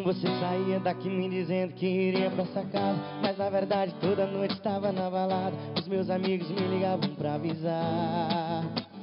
Você saía daqui me dizendo que iria pra essa casa, mas na verdade toda noite estava na balada. Os meus amigos me ligavam pra avisar.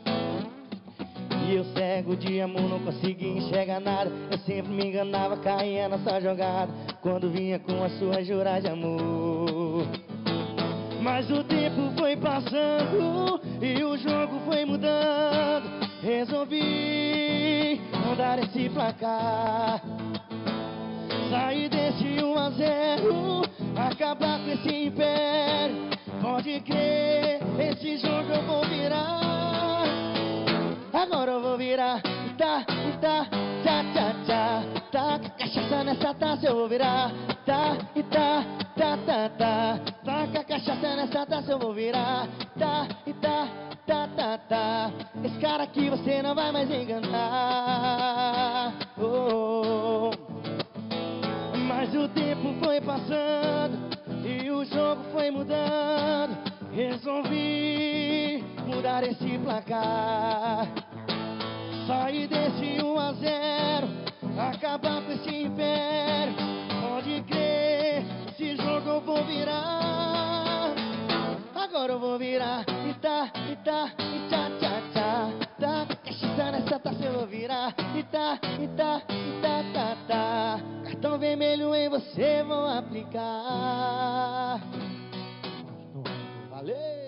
E eu cego de amor, não conseguia enxergar nada. Eu sempre me enganava, caía nessa jogada quando vinha com a sua jurar de amor. Mas o tempo foi passando e o jogo foi mudando. Resolvi mudar esse placar, sair desse 1-0, acabar com esse império. Pode crer, esse jogo eu vou virar. Agora eu vou virar. Tá, tá, tá, tá, tá. Tá, cachaça nessa taça eu vou virar. Tá, tá, tá, tá, tá. Tá, cachaça nessa taça eu vou virar. Tá, tá, tá, tá, tá. Esse cara aqui você não vai mais enganar. Oh, oh. Mas o tempo foi passando e o jogo foi mudando. Resolvi mudar esse placar, sair desse 1-0, acabar com esse império. Pode crer, esse jogo eu vou virar. Agora eu vou virar. E tá, tá, tá, tá. Tá, cachaça nessa taça eu vou virar. E tá, tá, tá, tá. Cartão vermelho em você vou aplicar. Valeu!